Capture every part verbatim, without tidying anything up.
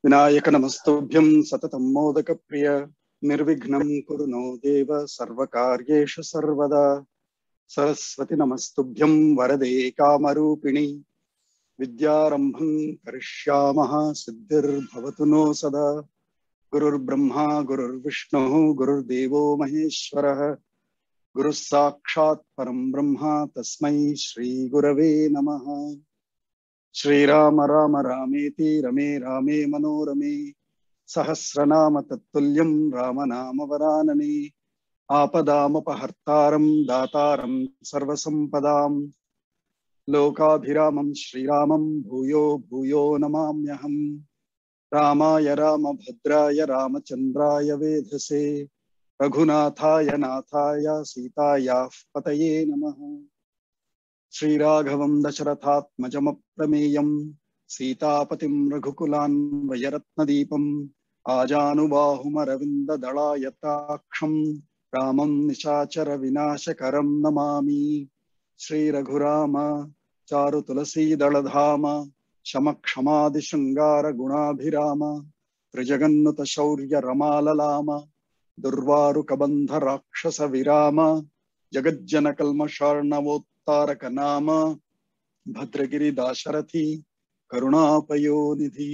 विनायक नमस्तुभ्यं सततं मोदक प्रिय निर्विघ्नं कुरु नो देव सर्वकार्येषु सर्वदा। सरस्वती नमस्तुभ्यं वरदे कामरूपिणी विद्यारंभं करिष्यामः सिद्धिर्भवतु नो सदा। गुरुर्ब्रह्मा गुरुर्विष्णुः गुरुर्देवो महेश्वरः गुरुः साक्षात् परं ब्रह्म तस्मै श्री गुरवे नमः। श्रीराम राम रामेति रमे रामे मनोरमे सहस्रनाम तत्तुल्यं राम नाम वरानने। आपदामपहर्तारं दातारं सर्वसंपदां लोकाभिरामं श्रीरामं भूयो भूयो नमाम्यहम्। रामाय रामभद्राय रामचन्द्राय वेधसे रघुनाथाय नाथाय सीतायाः पतये नमः। श्रीराघवं दशरथात्मजमप्रमेयं सीतापतिं रघुकुलान्वयरत्नदीपम् आजानुबाहुमरविन्ददलायताक्षं रामं निशाचरविनाशकरं नमामि। श्रीरघुराम चारुतुलसीदलधाम शमक्षमादिशृङ्गारगुणाभिराम त्रिजगन्नुतशौर्यरमाललाम दुर्वारुकबन्धराक्षसविराम जगज्जनकल्मषार्णवोत्तारक नाम भद्रगिरिदाशरथी करुणापयोनिधि।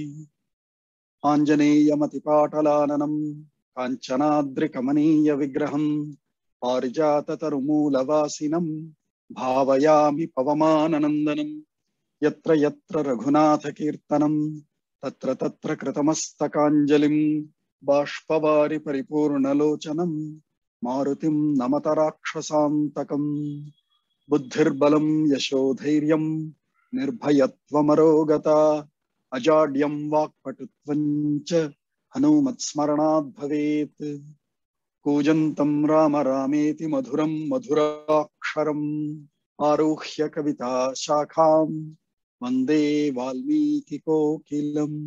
आञ्जनेयमतिपाटलाननं काञ्चनाद्रिकमनीयविग्रहं पारिजाततरुमूलवासिनं भावयामि पवमाननन्दनं। यत्र यत्र रघुनाथकीर्तनं तत्र तत्र कृतमस्तकाञ्जलिं बाष्पवारि परिपूर्णलोचनं मारुतिं नमत राक्षसान्तकम्। बुद्धिर्बलं यशोधैर्यं निर्भयत्वमरोगता अजाड्यं वाक्पटुत्वं च हनुमत्स्मरणात् भवेत्। कूजन्तं राम रामेति मधुरं मधुराक्षरम् आरुह्य कविता शाखां वन्दे वाल्मीकिकोकिलम्।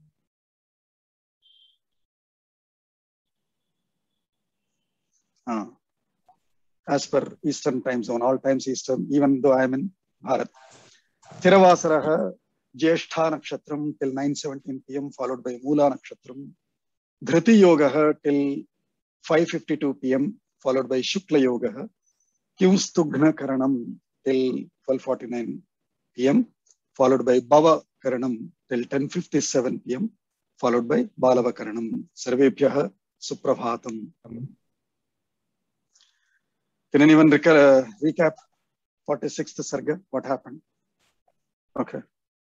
हाँ, as per Eastern time zone, all times Eastern, even though I am in Bharat. Thiravasaraha Jyeshtha Nakshatram till nine seventeen p m followed by Moola Nakshatram. Dhriti Yogaha till five fifty-two p m followed by Shukla Yogaha. Kyumstughna Karanam till twelve forty-nine p m followed by Bhava Karanam till ten fifty-seven p m followed by Balava Karanam. Sarvebhyaha Suprabhatam. Can anyone recall, uh, recap forty-sixth Sarga? What happened? Okay.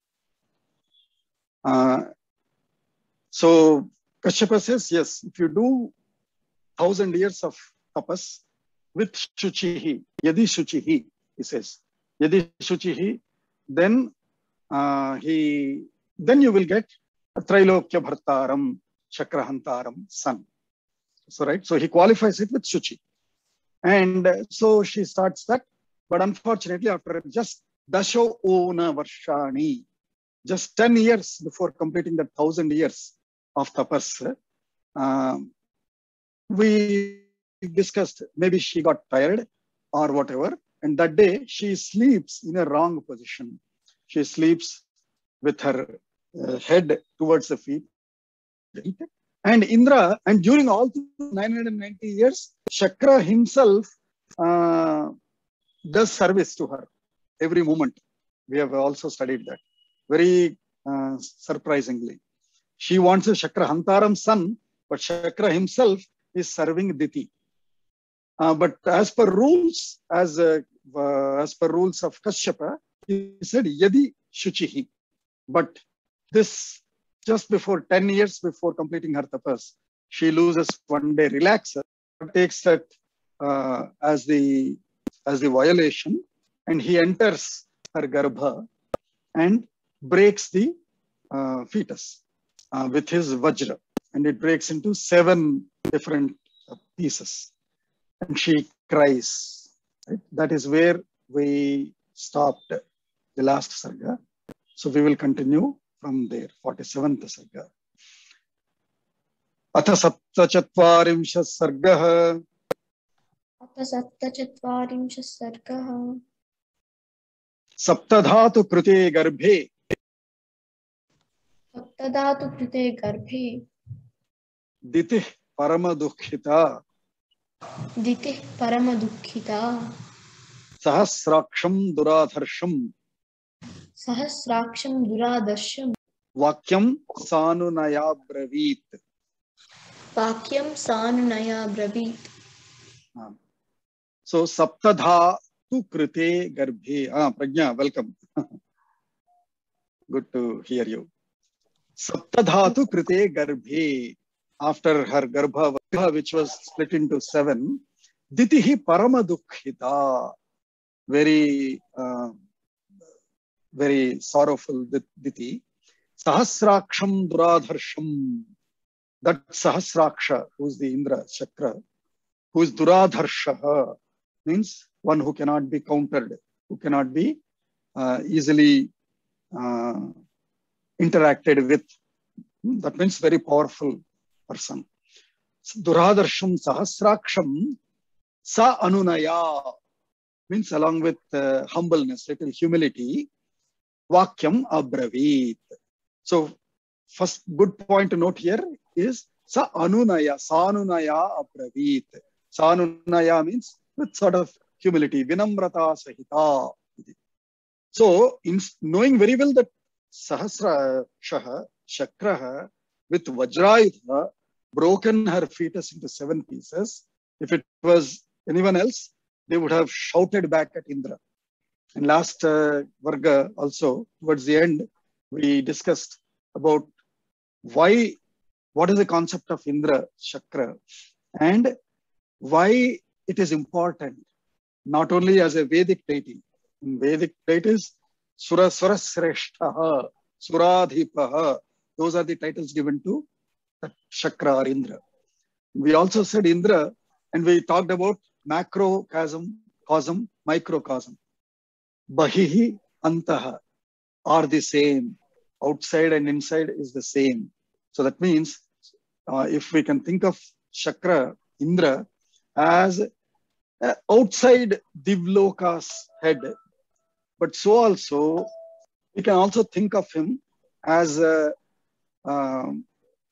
Uh, so Kashyapa says, yes, if you do thousand years of tapas with Shuchihi, Yadi Shuchihi, he says, Yadi Shuchihi, then uh, he, then you will get a Trailokya Bhartaram, Chakrahantaram, son. So, right, so he qualifies it with Shuchi. And uh, so she starts that, but unfortunately, after just Dasho Ona Varshani, just ten years before completing the thousand years of tapas, uh, we discussed maybe she got tired or whatever, and that day she sleeps in a wrong position. She sleeps with her uh, head towards the feet. And Indra, and during all nine hundred ninety years, Shakra himself uh, does service to her every moment. We have also studied that very uh, surprisingly. She wants a Shakra Hantaram son, but Shakra himself is serving Diti. Uh, but as per rules, as uh, uh, as per rules of Kashyapa, he said Yadi Shuchihi. But this, just before ten years before completing her tapas, she loses one day relaxer, takes that uh, as the as the violation, and he enters her garbha and breaks the uh, fetus uh, with his vajra, and it breaks into seven different uh, pieces, and she cries. Right? That is where we stopped the last sarga. So we will continue from there, forty-seventh sarga. Atha saptachatvarimsha sargah. Atha saptachatvarimsha sargah. Saptadhatu krute garbhe. सप्तधातु कृते गर्भे दितिः परमदुःखिता दितिः परमदुःखिता सहस्राक्षं दुराधर्षं सहस्राक्षं दुरादर्शं वाक्यं सानुनया ब्रवीत्. वाक्यं सानुनया ब्रवीत्. So saptadha tu krite garbhe. Ah, Prajna, welcome. Good to hear you. Saptadha tu krite garbhe. After her garbha, which was split into seven, ditihi paramadukkhita. Very, uh, very sorrowful diti. Sahasraksham duradharsham. That Sahasraksha, who is the Indra Chakra, who is duradharshaha, means one who cannot be countered, who cannot be uh, easily uh, interacted with. That means very powerful person. Duradharsham Sahasraksham Sa Anunaya means along with uh, humbleness, little humility. Vakyam Abravit. So, first good point to note here is Sa Anunaya, Sanunaya Abravit. Sanunaya means with sort of humility, Vinamrata Sahita. So, in knowing very well that Sahasra Shaha, Shakraha, with Vajrayudha, broken her fetus into seven pieces. If it was anyone else, they would have shouted back at Indra. In last uh, Varga also, towards the end, we discussed about why, what is the concept of Indra Chakra and why it is important, not only as a Vedic deity. In Vedic deities, Sura Surasreshtaha, Suradhipaha, those are the titles given to that Chakra or Indra. We also said Indra, and we talked about macrocosm, cosm, microcosm. Bahihi, Antaha are the same. Outside and inside is the same. So that means uh, if we can think of Chakra, Indra, as uh, outside Divloka's head, but so also we can also think of him as a um,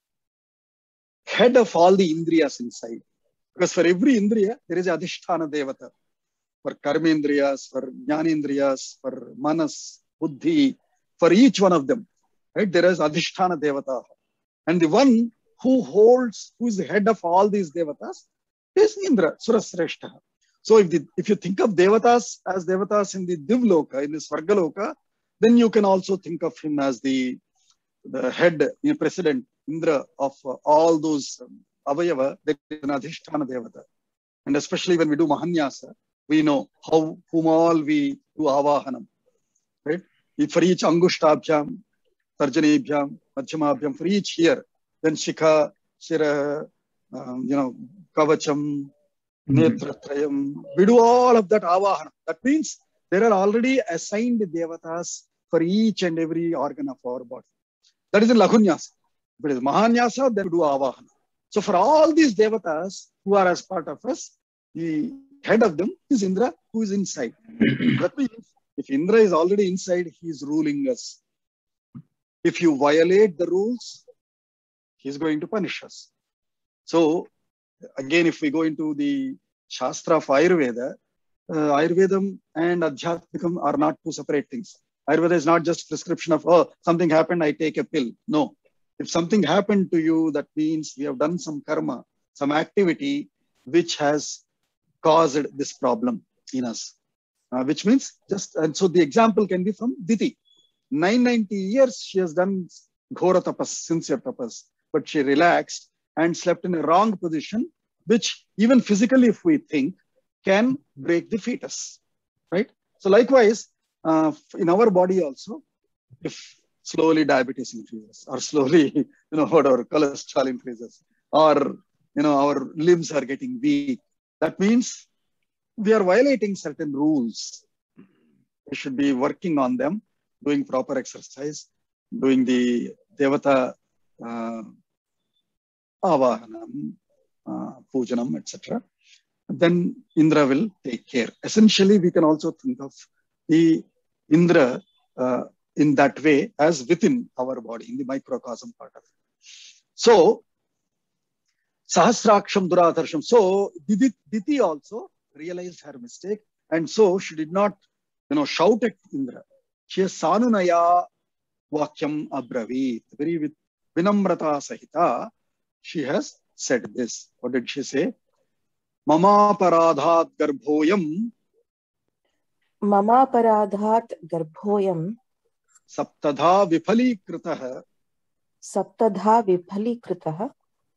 head of all the Indriyas inside. Because for every Indriya, there is a Adhisthana Devata. For Karmendriyas, for Jnanendriyas, for Manas, Buddhi, for each one of them, right? There is Adhisthana Devata. And the one who holds, who is the head of all these Devatas is Indra, Surasreshta. So if, the, if you think of Devatas as Devatas in the Divloka, in the Svargaloka, then you can also think of him as the, the head, the president, Indra, of uh, all those um, Avayava, there is an Adhisthana Devata. And especially when we do Mahanyasa, we know how, whom all we do Avahanam, right? For each Angushtabhyam, Tarjanibhyam, Madhyamabhyam, for each here, then Shikha, Shira, um, you know, Kavacham, Netratrayam, we do all of that Avahanam. That means there are already assigned Devatas for each and every organ of our body. That is in Lagunyasa. If it is Mahanyasa, then we do Avahanam. So for all these Devatas who are as part of us, the head of them is Indra, who is inside. That means if Indra is already inside, he is ruling us. If you violate the rules, he is going to punish us. So again, if we go into the Shastra of Ayurveda, uh, Ayurvedam and Adhyatmikam are not two separate things. Ayurveda is not just prescription of, oh, something happened, I take a pill. No. If something happened to you, that means we have done some karma, some activity which has caused this problem in us. Uh, which means just, and so the example can be from Diti. nine hundred ninety years she has done Ghora tapas, sincere tapas, but she relaxed and slept in a wrong position, which even physically, if we think, can break the fetus, right? So likewise, uh, in our body also, if slowly diabetes increases, or slowly, you know, whatever, cholesterol increases, or, you know, our limbs are getting weak, that means we are violating certain rules. We should be working on them, doing proper exercise, doing the Devata uh, Avahanam, uh, Pujanam, et cetera. Then Indra will take care. Essentially, we can also think of the Indra uh, in that way as within our body, in the microcosm part of it. So, Sahasraksham Duradharsham. So, Diti also realized her mistake, and so she did not, you know, shout at Indra. She has Sanunaya Vakyam Abravit. Very with Vinamrata Sahita, she has said this. What did she say? Mama Paradhat Garbhoyam. Mama Paradhat Garbhoyam. Saptadha Viphalikritah. Saptadha Viphalikritah.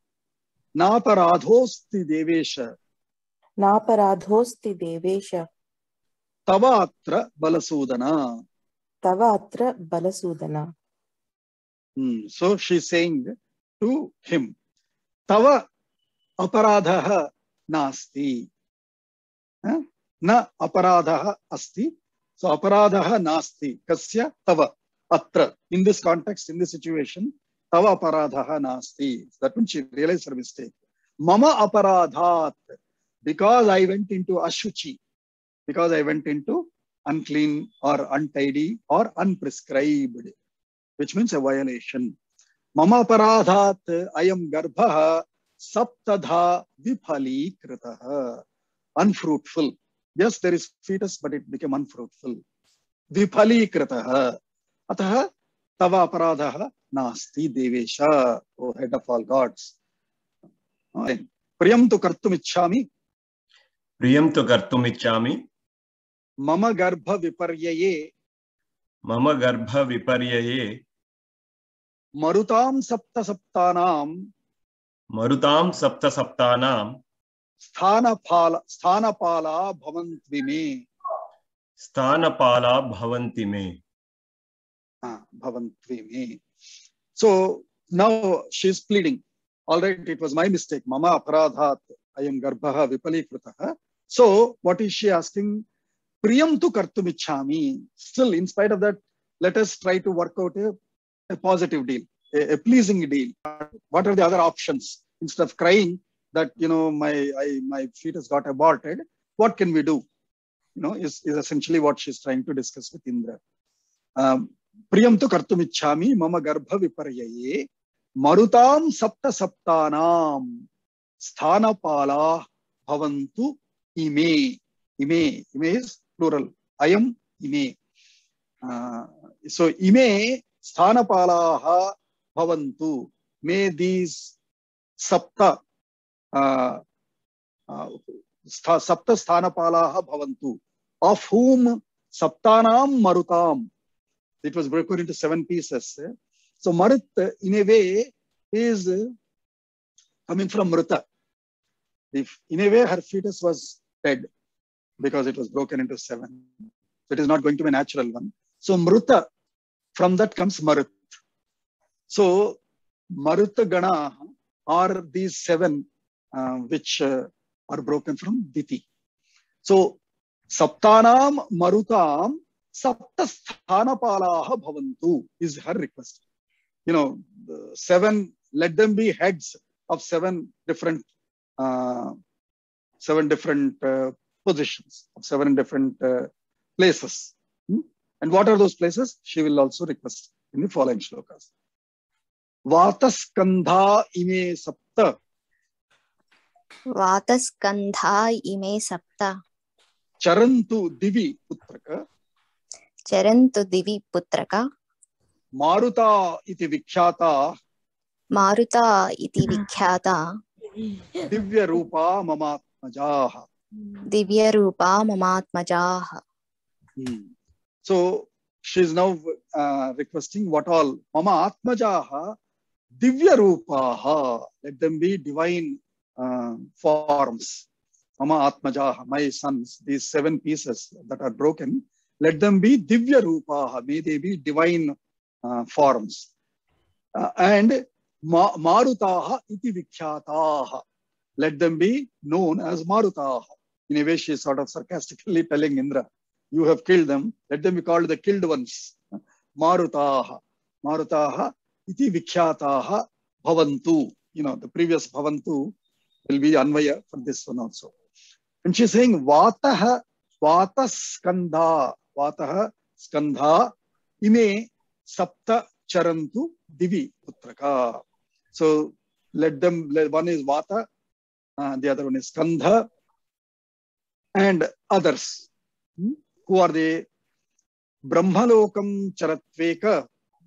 Naparadhosti Devesha. Naparadhosti Devesha. Tavatra Balasudana. Tavatra Balasudana. Hmm. So she's saying to him, Tava aparadha nasti. Huh? Na aparadha asti. So aparadha nasti. Kasya tava atra. In this context, in this situation, tava aparadha nasti. That means she realized her mistake. Mama aparadhat. Because I went into ashuchi. Because I went into unclean or untidy or unprescribed, which means a violation. Mama paradhat ayam garbha saptadha vipali kritaha. Unfruitful. Yes, there is fetus, but it became unfruitful. Vipali kritaha. Ataha tava paradha nasti devesha. O head of all gods. Priyam tu kartum ichchami. Priyam tu kartum ichchami. Mama garbha viparyaye. Mama garbha viparyaye. Marutam sapta saptanam. Marutam sapta saptanam. Sthanapala sthanapala bhavanti me. Sthanapala bhavanti me. Ah, bhavanti me. So now she is pleading. All right, it was my mistake. Mama aparadhat ayam garbha vipalikritaha. So what is she asking? Priyam tu kartum ichchami. Still, in spite of that, let us try to work out a, a positive deal, a, a pleasing deal. What are the other options? Instead of crying that, you know, my I, my fetus got aborted, what can we do? You know, is, is essentially what she's trying to discuss with Indra. Um, Priyam tu kartum ichchami mama garbha viparyaye marutam sapta saptanam sthanapala bhavantu ime. Ime. Ime is plural. Ayam ime. Uh, so ime sthanapalaha bhavantu. May these sapta uh, uh, sapta sthanapalaha bhavantu, of whom saptanam marutam. It was broken into seven pieces. So marut in a way is coming from mruta. If in a way her fetus was dead, because it was broken into seven. So it is not going to be a natural one. So mruta, from that comes marut. So maruta gana are these seven uh, which uh, are broken from diti. So saptanam marutam sapta sthanapalaha bhavantu is her request. You know, the seven, let them be heads of seven different uh, seven different uh, positions, of seven different uh, places. Hmm? And what are those places? She will also request in the following shlokas. Vataskandha ime sapta. Vataskandha ime sapta. Charantu divi putraka. Charantu divi putraka. Maruta iti vikhyata. Maruta iti vikhyata. Divya rupa mamatmajaha. Divya rupa mamatmajaha. Hmm. So she is now uh, requesting what all? Mama atmajaha divya rupaha. Let them be divine uh, forms. Mama atmajaha, my sons, these seven pieces that are broken, let them be divya rupaha. May they be divine uh, forms. Uh, and ma marutaha iti vikhyataha. Let them be known as marutaha. In a way, she is sort of sarcastically telling Indra, you have killed them. Let them be called the killed ones. Marutaha. Marutaha iti vikhyataha bhavantu. You know, the previous bhavantu will be anvaya for this one also. And she's saying, Vataha, Vata skandha, Vataha skandha ime sapta charantu divi putraka. So let them, one is Vata, uh, the other one is Skandha, and others. Hmm? Who are they? Brahmalokam charatveka.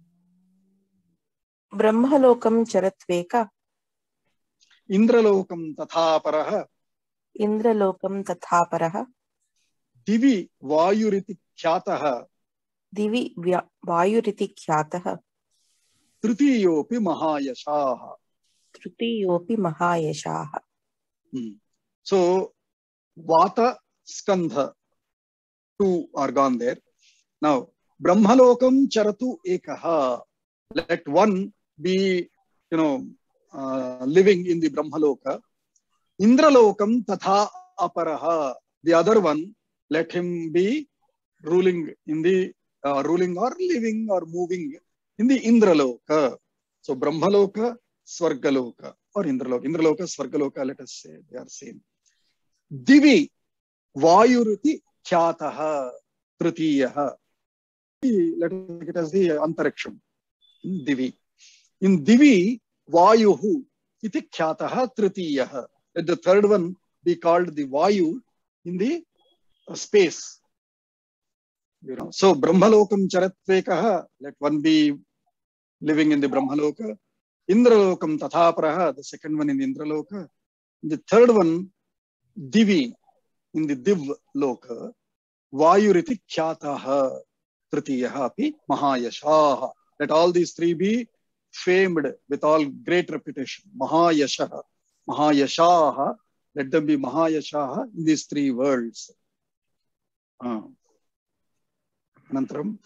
Brahmalokam charatveka. Indralokam tathaparaha. Indralokam tathaparaha. Divi vayuriti khyataha. Divi vayuriti khyataha. Tritiyopi mahayashaha. Tritiyopi mahayashaha. Hmm. So Vata, Skandha, two are gone there. Now, Brahmalokam charatu ekaha. Let one be, you know, uh, living in the Brahmaloka. Indralokam tatha aparaha. The other one, let him be ruling in the, uh, ruling or living or moving in the Indraloka. So, Brahmaloka, Swargaloka, or Indraloka. Indraloka, Swargaloka, let us say, they are same. Divi Vayuriti Khyataha Tritiyaha. Let us take it as the Antariksham. Divi. In Divi, Vayuhu iti Khyataha Tritiyaha. Let the third one be called the Vayu in the uh, space. You know. So Brahmalokam Charatvekaha, let one be living in the Brahmaloka. Indralokam Tathaparaha, the second one in the Indraloka. The third one, Divi, in the Div Loka, Vayuriti Khyataha Tritiyaha api Mahayashaha. Let all these three be famed with all great reputation. Mahayashaha. Mahayashaha. Let them be Mahayashaha in these three worlds. Uh. Anantaram.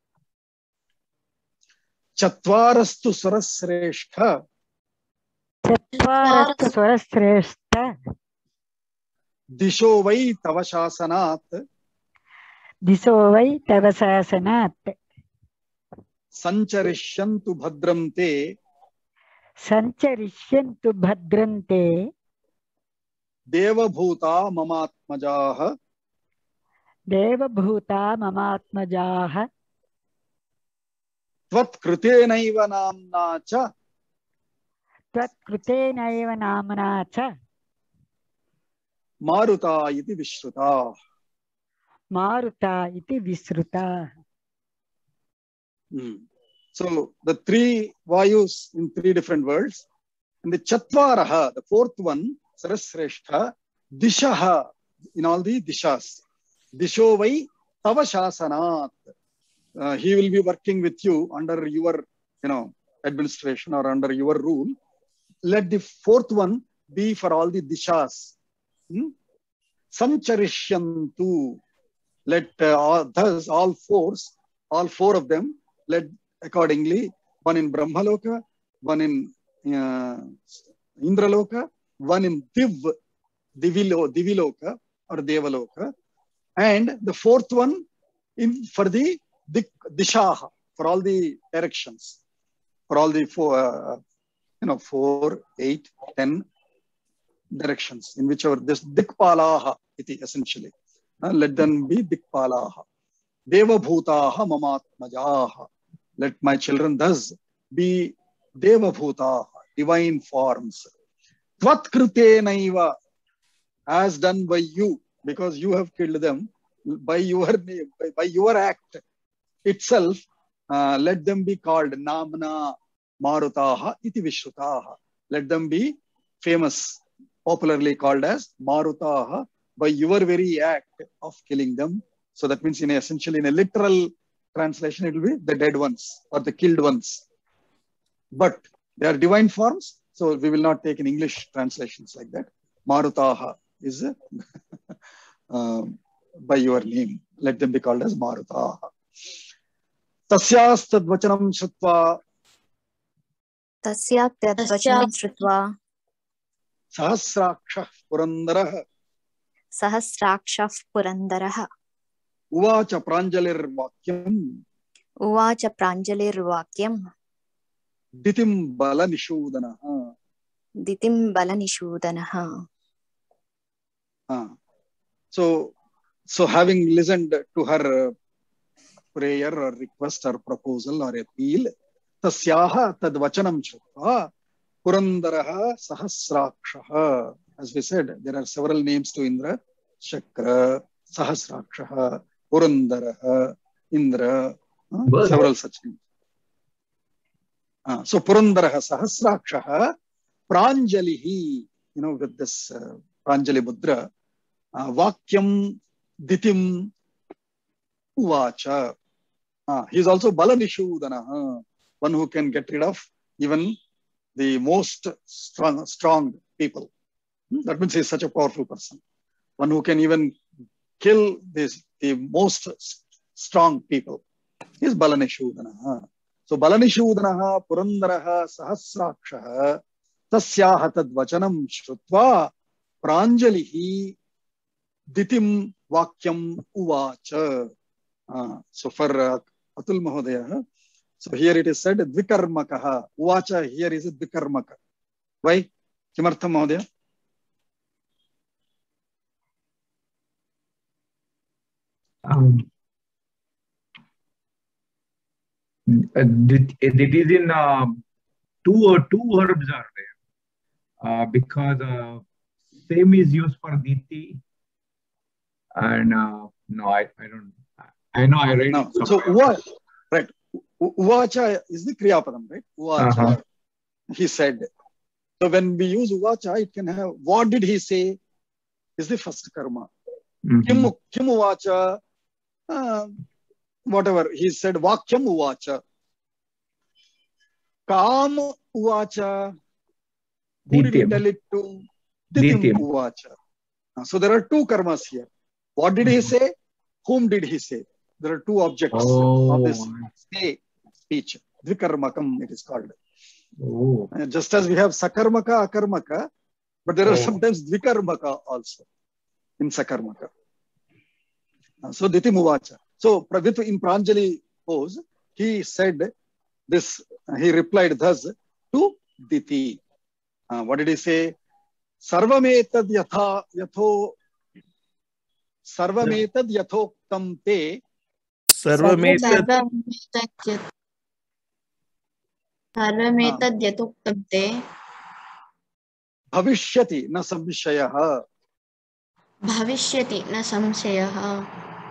Chatvarastu Sarasreshta. Chatvarastu Sarasreshta. Disho vai tava shasanat. Disho vai tava shasanat. Sancharishantu bhadram te. Sancharishantu bhadram te. Devabhuta mamatmajaha. Devabhuta mamatmajaha. Tvat krutenaiva namna cha. Tvat krutenaiva namna cha. Maruta iti Vishruta. Maruta iti Vishruta. Hmm. So the three Vayus in three different worlds. And the Chatvaraha, the fourth one, Sarasreshta, Dishaha, in all the Dishas. Disho vai tava shasanat. Uh, he will be working with you under your, you know, administration or under your rule. Let the fourth one be for all the Dishas. Hmm? Sancharishantu. Let uh, all, thus all fours, all four of them, let accordingly, one in Brahmaloka, one in uh, Indraloka, one in Div, Divilo, Diviloka or Devaloka, and the fourth one in for the Dik, Dishaha, for all the directions, for all the four, uh, you know, four, eight, ten directions, in whichever this Dikpalaha, iti essentially. Uh, let them be Dikpalaha. Devabhutaha mamatmajaha. Let my children thus be Devabhutaha, divine forms. Tvatkrutenaiva, as done by you, because you have killed them, by your name, by, by your act itself, uh, let them be called Namna Marutaha iti Vishrutaha. Let them be famous, popularly called as Marutaha, by your very act of killing them. So that means, in a, essentially, in a literal translation, it will be the dead ones or the killed ones. But they are divine forms, so we will not take in English translations like that. Marutaha is uh, by your name. Let them be called as Marutaha. Tasyas tadvachanam shrutva. Tasya tadvachanam shrutva. Sahasraksha Purandaraha. Sahasraksha Purandaraha. Uvacha Pranjalir Vakyam. Uvacha Pranjalir Vakyam. Ditim Bala Nishudanaha. Ditim Bala Nishudanaha. Ah. So, so having listened to her prayer or request or proposal or appeal. Tasyaha tad vachanam shruva Purandaraha Sahasrakshaha. As we said, there are several names to Indra. Shakra, Sahasrakshaha, Purandaraha, Indra, uh, several such names. Uh, so Purandaraha Sahasrakshaha, Pranjalihi, you know, with this uh, Pranjali Mudra, uh, Vakyam Ditim Uvacha. Uh, he is also Balanishudanaha, one who can get rid of even the most strong, strong people. That means he is such a powerful person. One who can even kill this, the most strong people. He is Balanishudanaha. So Balanishudanaha Purandaraha Sahasrakshaha Tasyaha tad vachanam shrutva Pranjalihi Ditim Vakyam Uvacha. Uh, so for uh, Atul Mahodaya, so here it is said Dvikarmakaha. Uvacha here is Dvikarmaka. Why? Kimartham Mahodaya? Um, it, it is in uh, two or two verbs are there uh, because uh, same is used for Diti and uh, no, I, I don't. I know I read. No. So Uvacha, right? Uvacha is the Kriyapadam, right? Uvacha. Uh-huh. He said. So when we use Uvacha, it can have what did he say? Is the first karma. Mm-hmm. Kim, Kim Uvacha. Uh, whatever he said, Vakyam Uvacha. Kam Uvacha. Who did he tell it to? Ditim Uvacha. So there are two karmas here. What did he say? Whom did he say? There are two objects oh. of this say, speech. Dvikarmakam it is called. Oh. Just as we have Sakarmaka, Akarmaka, but there are oh. sometimes Dvikarmaka also in Sakarmaka. So Ditim Uvacha. So in Pranjali pose, he said this, he replied thus to Diti. Uh, what did he say? Sarvametad yatha yatho Sarvametad yathoktam te Sarvametad Sarvametad yathoktam te Bhavishyati na samshayaha Bhavishyati na samshayaha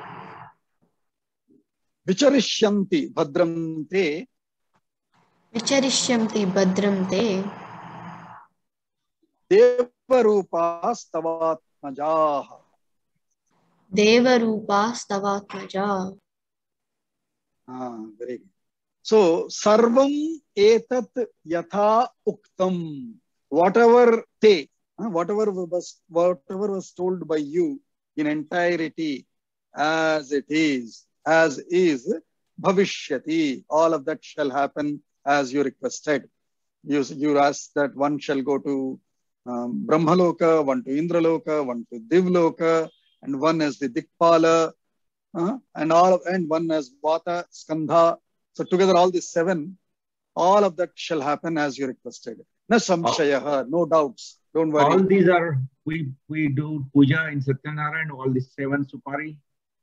Vicharishyanti bhadram te Vicharishyanti bhadram te Devarupas tavatmajaha Devarupas tavatmaja. Ah, very good. So, sarvam etat yatha uktam. Whatever te, whatever was, whatever was told by you in entirety, as it is, as is, bhavishyati. All of that shall happen as you requested. You, you asked that one shall go to um, Brahmaloka, one to Indraloka, one to Divloka, and one as the Dikpala, uh, and all of, and one as Vata, Skandha. So together all these seven, all of that shall happen as you requested. Na samshayaha, no doubts. Don't worry. All these are, we, we do puja in Satyanarayana, all these seven supari,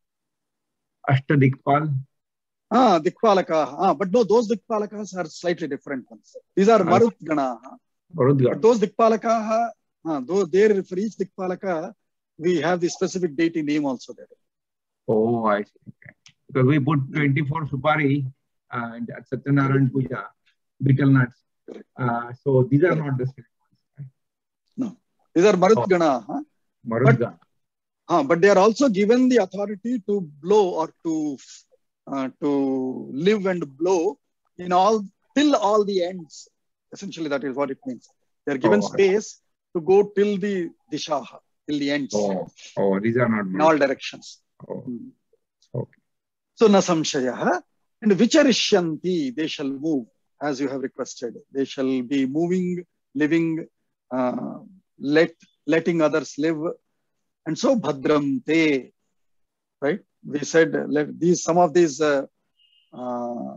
Ashta Dikpal. Ah, Dikpalaka. Ah, but no, those Dikpalakas are slightly different ones. These are Marut Gana. But those Dikpalaka, ah, though there for each Dikpalaka, we have the specific deity name also there. Oh, I see. Okay. Because we put twenty-four supari uh, and at Satyanarayana Puja, betel nuts. Uh, so these are not the same ones. Right? No, these are Marut Gana. Huh? Marut Gana. But, uh, but they are also given the authority to blow or to uh, to live and blow in all till all the ends. Essentially, that is what it means. They are given oh, space to go till the dishaha. Till the ends. Oh, oh, these are not in all directions. Oh. Hmm. Okay. So na samshayaha and vicharishyanti, they shall move as you have requested. They shall be moving, living, uh, let letting others live, and so bhadram te. Right? We said let these some of these uh, uh,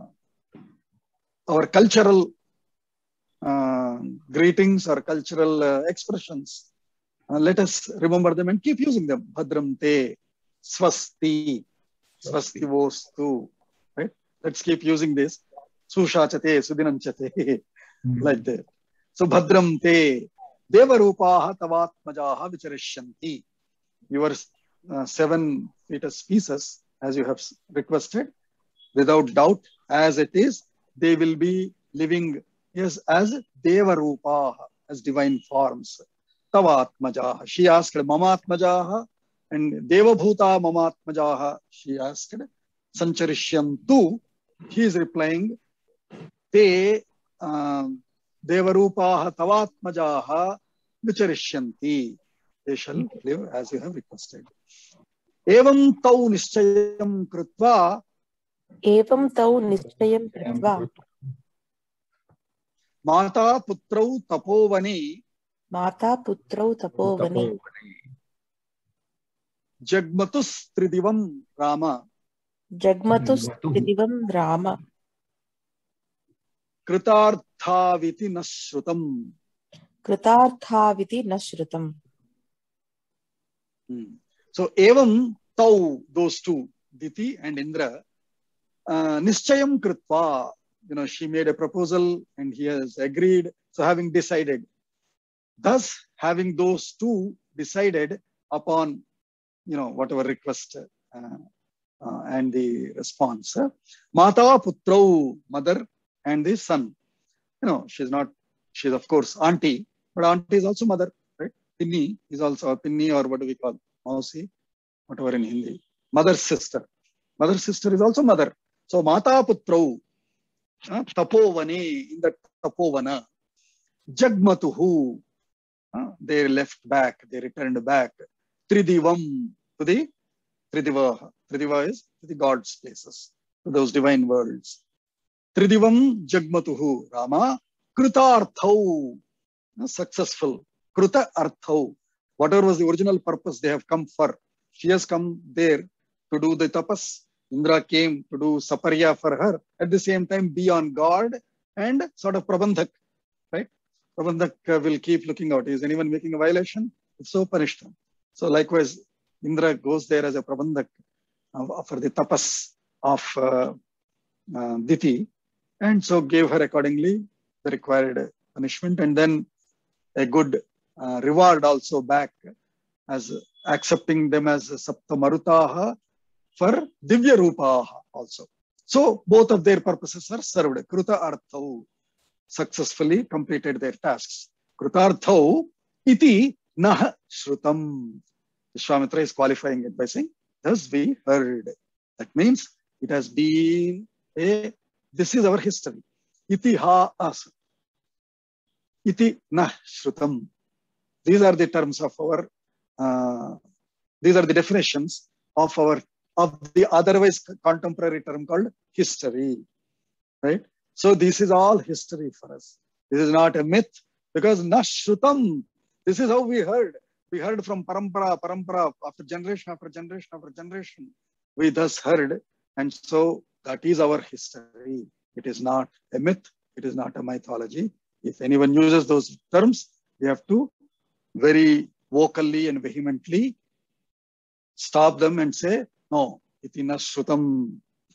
our cultural uh, greetings or cultural uh, expressions. Uh, let us remember them and keep using them. Bhadram te, swasti, swasti vostu, Let's keep using this. Sushachate, Sudinanchate, Hmm. like that. So Bhadram te Devarupaha Tavatmajaha Vicharishanti. Your uh, seven fetus pieces, as you have s- requested, without doubt, as it is, they will be living yes, as Devarupaha, as divine forms. Tavatmajaha. She asked Mamatmajaha and Devabhuta Mamatmajaha. She asked Sancharishyam. He is replying, Te um, Devarupaha Tavatmajaha Vicharisyanti. They shall live as you have requested. Evam tau nischayam krutva एवं तौ निश्चयं कृत्वा Mata Putrau Tapovani माता पुत्रौ तपोवने Jagmatus Tridivam Rama जग्मतुस्त्रिदिवं Ram Kritarthaviti Nashrutam. कृतार्थाविति न श्रुतम्. Hmm. So Evam Tau, those two, Diti and Indra, uh, Nischayam Kritva, you know, she made a proposal and he has agreed. So having decided, thus having those two decided upon, you know, whatever request uh, uh, and the response. Uh, Mata Putrau, mother and the son. You know, she's not, she's of course auntie, but auntie is also mother, right? Pinni is also a Pinni, or what do we call Mausi, whatever in Hindi. Mother's sister. Mother's sister is also mother. So Mata Putrau, uh, Tapovane, in the Tapovana, Jagmatuhu, uh, they left back, they returned back. Tridivam, to the Tridiva. Tridiva is to the God's places, to those divine worlds. Tridivam Jagmatuhu, Rama, Krutarthau, uh, successful. Kruta Arthau, whatever was the original purpose they have come for. She has come there to do the tapas. Indra came to do saparya for her. At the same time, be on guard and sort of prabandhak, right? Prabandhak uh, will keep looking out. Is anyone making a violation? If so, punish them. So likewise, Indra goes there as a prabandhak uh, for the tapas of uh, uh, Diti, and so gave her accordingly the required punishment, and then a good uh, reward also back as accepting them as Sapta Marutaha for Divya Rupaha also. So both of their purposes are served. Kruta Arthau successfully completed their tasks. Krutarthau iti nah shrutam. Vishwamitra is qualifying it by saying, thus we heard. That means it has been a, this is our history. Iti ha as. Iti nah shrutam. These are the terms of our, uh, these are the definitions of our, of the otherwise contemporary term called history, right? So this is all history for us. This is not a myth, because nashrutam, this is how we heard. We heard from parampara, parampara, after generation after generation after generation. We thus heard, and so that is our history. It is not a myth. It is not a mythology. If anyone uses those terms, we have to very vocally and vehemently stop them and say, no, iti nashrutam.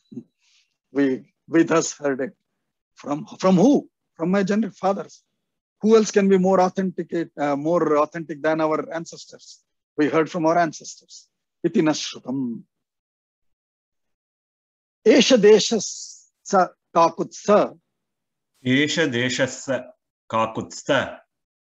We, we thus heard it. From, from who? From my genetic fathers. Who else can be more authentic, uh, more authentic than our ancestors? We heard from our ancestors. Iti nashrutam. Esha deshas sa kakutsa. Esha deshassa kakutsta.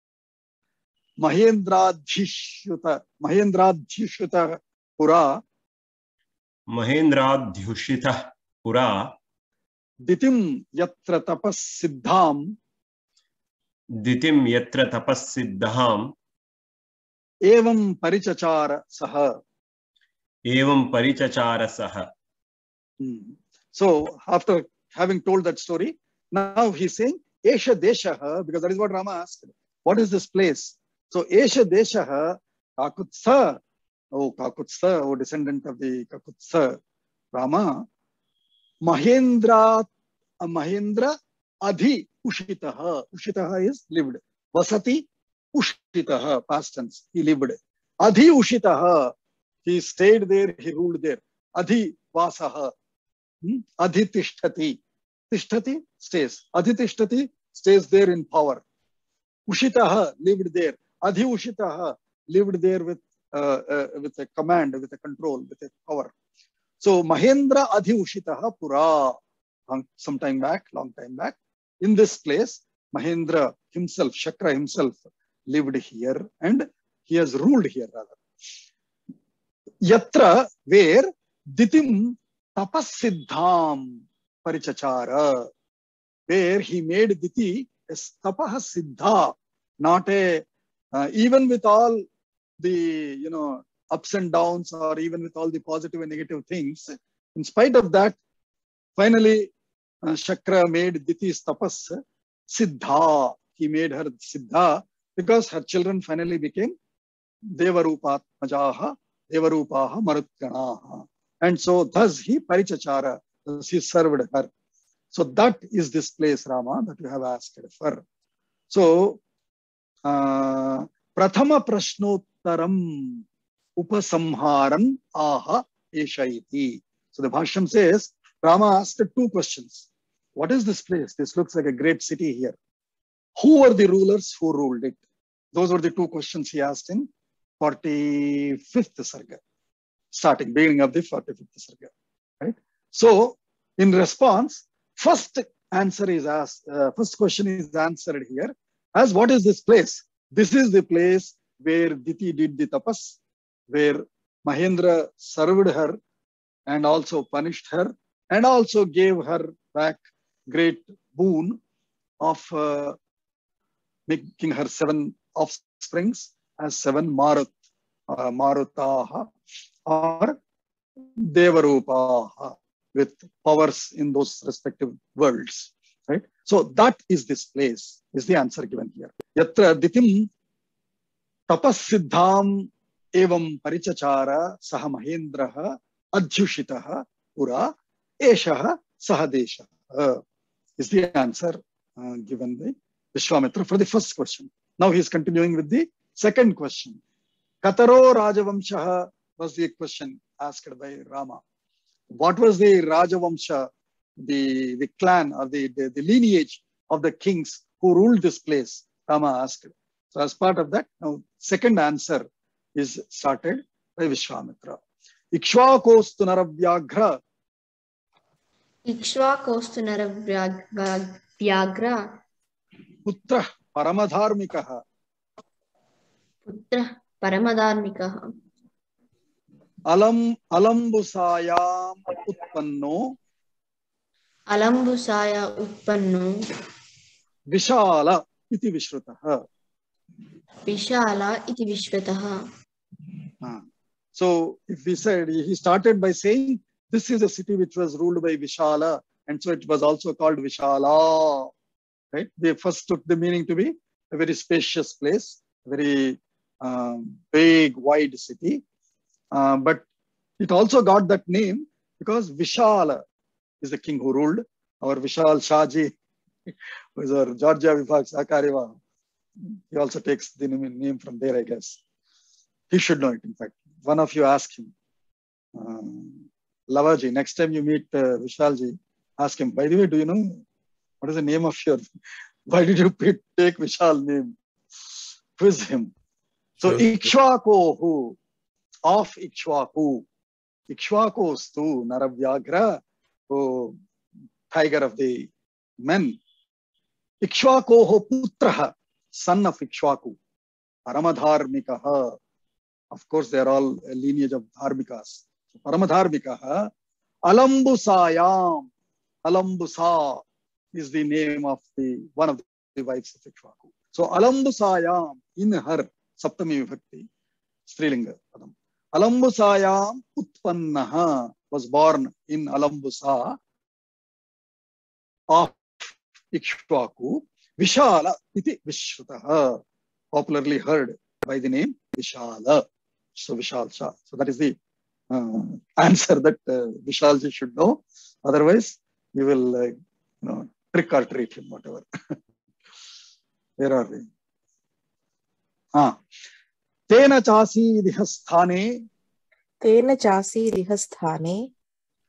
Mahendradhishyuta. Mahendradhishyuta pura. Mahendradhyushitah pura. Ditim yatra tapas siddham. Ditim yatra tapas siddham. Evam parichachara saha. Evam parichachara saha. Hmm. So after having told that story, now he's saying Esha Deshaha, because that is what Rama asked. What is this place? So Esha Deshaha Kakutsa. Oh, Kakutsa, oh descendant of the Kakutsa, Rama. Mahendra, uh, Mahendra Adhi Ushitaha. Ushitaha is lived. Vasati Ushitaha, past tense. He lived. Adhi Ushitaha. He stayed there, he ruled there. Adhi Vasaha. Hmm? Adhitishtati. Tishtati stays. Adhitishtati stays there in power. Ushitaha lived there. Adhi Ushitaha lived there with uh, uh, with a command, with a control, with a power. So Mahendra Adhi Ushitaha Pura. Some time back, long time back, in this place, Mahendra himself, Shakra himself, lived here and he has ruled here rather. Yatra, where Ditim Tapasiddham Parichachara, where he made Diti a Tapaha Siddha, not a, uh, even with all the, you know, ups and downs, or even with all the positive and negative things, in spite of that, finally, uh, Shakra made Diti's tapas Siddha. He made her Siddha because her children finally became Devarupatmajaha, Devarupaha, Marutganaha. And so thus he Parichachara, thus he served her. So that is this place, Rama, that you have asked for. So, uh, Prathama Prashnottaram Upasamharan Aha Eshaiti. So the Bhashyam says, Rama asked two questions. What is this place? This looks like a great city here. Who were the rulers who ruled it? Those were the two questions he asked in forty-fifth Sarga, starting, beginning of the forty-fifth Sarga. Right? So, in response, first answer is asked, uh, first question is answered here as what is this place? This is the place where Diti did the tapas, where Mahendra served her and also punished her and also gave her back great boon of uh, making her seven offsprings as seven Marut, uh, Marutaha or Devarupaha with powers in those respective worlds. Right? So that is this place, is the answer given here. Yatra Ditim Tapasiddham evam Parichachara Saha Mahendraha Adhyushitaha Pura Eshaha Sahadesha is the answer uh, given by Vishwamitra for the first question. Now he is continuing with the second question. Kataro Rajavamshaha was the question asked by Rama. What was the Rajavamsha, the, the clan or the, the, the lineage of the kings who ruled this place? Rama asked. So as part of that, now second answer is started by Vishwamitra. Ikshvakostu Naravyagra. Ikshvakostu Naravyagra. Putra Paramadharmikaha. Putra Paramadharmikaha. Alam Alambusayam Utpanno. Alambusaya Utpanno. Vishala iti Vishrutaha. Vishala iti Vishrutaha. Ah. So if we said, he started by saying, this is a city which was ruled by Vishala, and so it was also called Vishala. Right? They first took the meaning to be a very spacious place, very um, big, wide city. Uh, but it also got that name because Vishala is the king who ruled. Our Vishal Shaji, who is our Georgia Vibhag Sakareva, he also takes the name from there, I guess. He should know it, in fact. One of you ask him. Um, Lavaji, next time you meet uh, Vishalji, ask him, by the way, do you know what is the name of your, why did you pick, take Vishal name? Quiz him. So Ikshvakohu, of Ikshvaku, Ikshvakostu, Naravyagra, oh, tiger of the men. Ikshvakoho Putraha, son of Ikshvaku, Paramadharmikaha. Of course, they are all a lineage of Dharmikas. So, Paramadharmikaha, Alambusayam, Alambusa is the name of the one of the wives of Ikshvaku. So, Alambusayam, in her Saptami Vibhakti, Strilinga Padam. Alambusayam Utpannaha was born in Alambusa of Ikshvaku. Vishala iti Vishrutaha, popularly heard by the name Vishala. So Vishal Shah. So that is the uh, answer that uh, Vishalji should know. Otherwise, you will, uh, you know, trick or treat him, whatever. Where are we? Ah. Tena chasi dihasthane. Tena chasi dihasthane.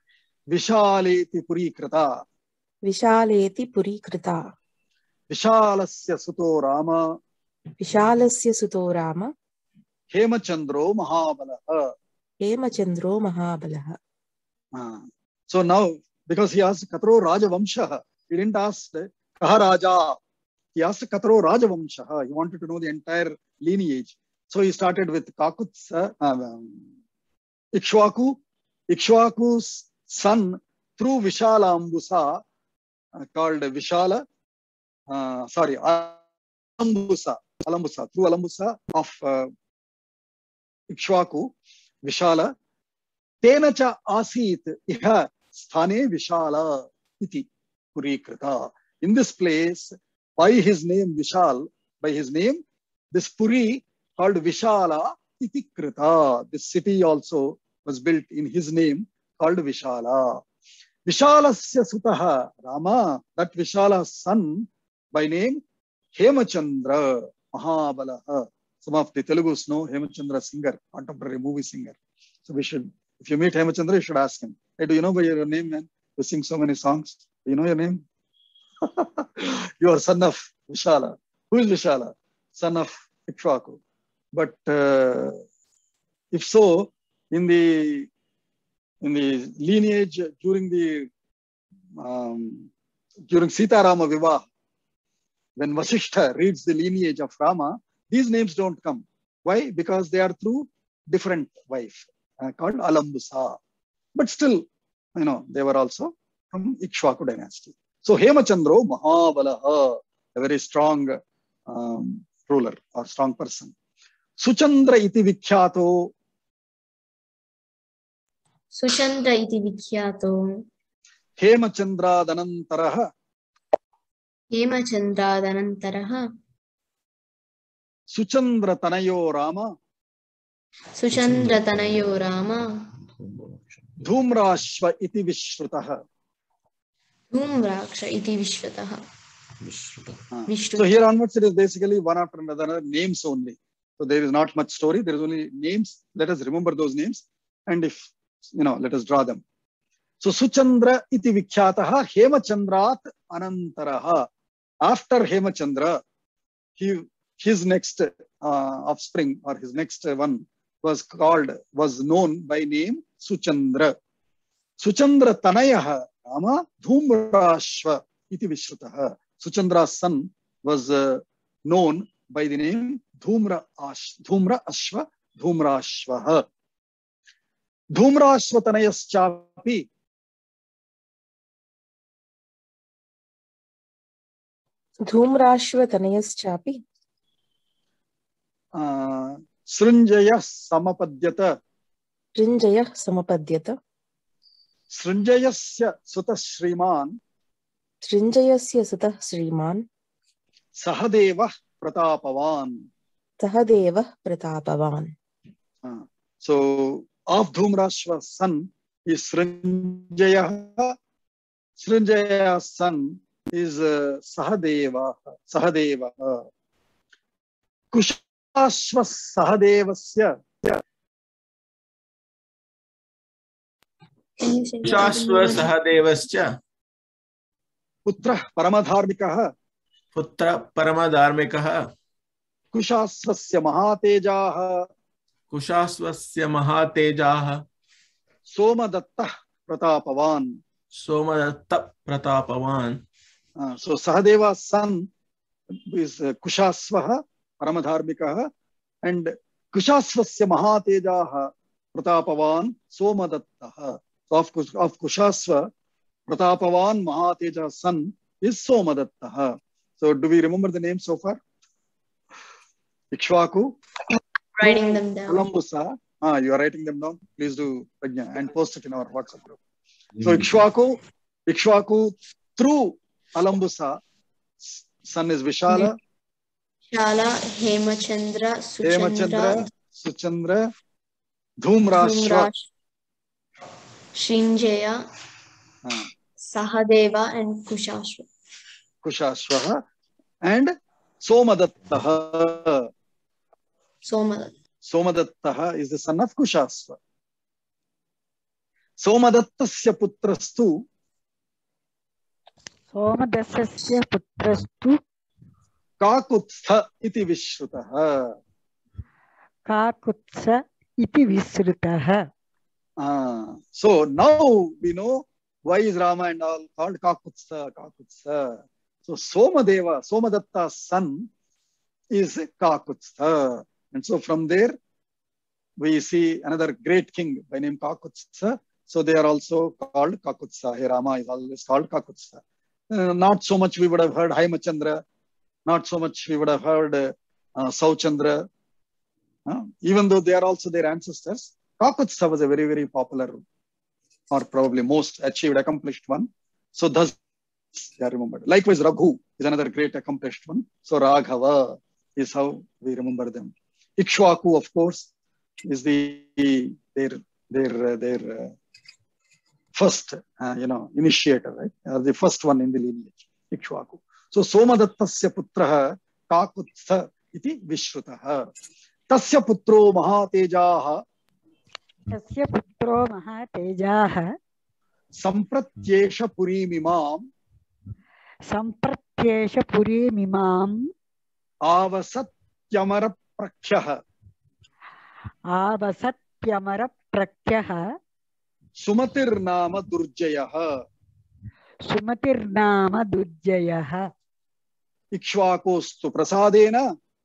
विशालेति पुरीकृता विशालेति पुरीकृता विशालस्य सुतो राम विशालस्य सुतो राम हेमचंद्रो महाबलः हेमचंद्रो महाबलः. Uh, so now, because he asked Katro Rajavamshaha, he didn't ask Kaha Raja. He asked Katro Rajavamshaha. He wanted to know the entire lineage. So he started with Kakutsa, uh, Ikshwaku, Ikshwaku's son through Vishala Ambusa, uh, called Vishala, uh, sorry, Alambusa, Alambusa, through Alambusa of uh, Ikshwaku, Vishala. तेन च आसीत् इह स्थाने विशाला इति पुरीकृता. In this place, by his name Vishal, by his name, this Puri called Vishala iti krita. This city also was built in his name, called Vishala. Vishalasya sutaha Rama, that Vishala's son by name Hemachandra Mahabalaha. Some of the Telugus know Hemachandra singer, contemporary movie singer. So we should, if you meet Hemachandra, you should ask him, hey, do you know by your name, man? You sing so many songs. Do you know your name? You are son of Vishala. Who is Vishala? Son of Ikshwaku. But uh, if so, in the in the lineage during the um, during Sita Rama Vivah, when Vasishtha reads the lineage of Rama, these names don't come. Why? Because they are through different wife uh, called Alambusa. But still, you know, they were also from Ikshwaku dynasty. So Hemachandro Mahabalaha, a very strong um, ruler or strong person. Suchandra iti vikyato. Suchandra iti vikyato. Hemachandra danantaraha. Hemachandra danantaraha. Suchandra tanayo Rama. Suchandra tanayo Rama. Dhumrashva iti vishrutaha. Dhumraksha iti vishwataha. Uh, so here onwards, it is basically one after another names only. So there is not much story. There is only names. Let us remember those names. And if, you know, let us draw them. So Suchandra iti vikhyataha Hemachandrat anantaraha. After Hemachandra, he, his next uh, offspring or his next one was called, was known by name Suchandra. Suchandra tanayaha Rama Dhumrashva iti vishrutaha. Suchandra's son was uh, known by the name Dhumra Ash, Dhumra Ashva, Dhumrashvaha. Dhumrashva tanayaschapi. Dhumrashva tanayaschapi. Uh, Srinjaya samapadyata. Srinjaya samapadyata. Srinjayasya sutta Shriman. Srinjayasya sutta Shriman. Sahadeva Pratapavan. Sahadeva Pratapavan. Uh, so, of Dhumrashva's son is Srinjaya. Srinjaya's son is uh, Sahadeva. Sahadeva. Uh, Kushashva Sahadevasya. Kushashva Sahadevasya. Putra Paramadharmikaha. Putra Paramadharmikaha. Kushasvasya Mahatejaha. Kushasvasya Mahatejaha. Somadatta Pratapavan. Somadatta Pratapavan. Uh, so Sahadeva's son is uh, Kushasvaha Paramadharmikaha, and Kushasvasya Mahatejaha Pratapavan Somadattaha. So of, of Kushasva, Pratapavan Mahateja's son is Somadattaha. So do we remember the name so far? Ikshwaku. Writing them down. Alambusa. Ah, you are writing them down. Please do, Prajna, and post it in our WhatsApp group. So Ikshwaku, Ikshwaku through Alambusa, son is Vishala. Vishala, Hemachandra, Hemachandra, Suchandra, Suchandra, Dhumrashva, Srinjaya, ah, Sahadeva, and Kushashva. Kushashvaha, and Somadattaha. Somadatta. Somadattaha is the son of Kushasva. सोमदत्तस्य पुत्रस्तु सोमदत्तस्य पुत्रस्तु Kakutstha इति विश्रुतः. काकुत्स इति विश्रुतः. Ah, so now we know why is Rama and all called Kakutsa, Kakutsa. So Somadeva, Somadatta's son is Kakutsa. And so from there, we see another great king by name Kakutsa. So they are also called Kakutsa. Hey, Rama is always called Kakutsa. Uh, not so much we would have heard Haimachandra. Not so much we would have heard uh, Sauchandra. Uh, even though they are also their ancestors, Kakutsa was a very, very popular or probably most achieved, accomplished one. So thus they are remembered. Likewise, Raghu is another great accomplished one. So Raghava is how we remember them. Ikshwaku, of course, is the their their uh, their uh, first uh, you know initiator, right? Or the first one in the lineage, Ikshwaku. So Somadattasya putraha Kakutsa iti vishrutaha. Tasya putro mahatejaha तस्य पुत्रो महातेजाः सम्प्रत्येष पुरीमिमाम् सम्प्रत्येष पुरीमिमाम् आवसत्यमरप्रख्यः आवसत्यमरप्रख्यः सुमतिर्नाम दुर्जयः सुमतिर्नाम दुर्जयः इक्ष्वाकोस्तु प्रसादेन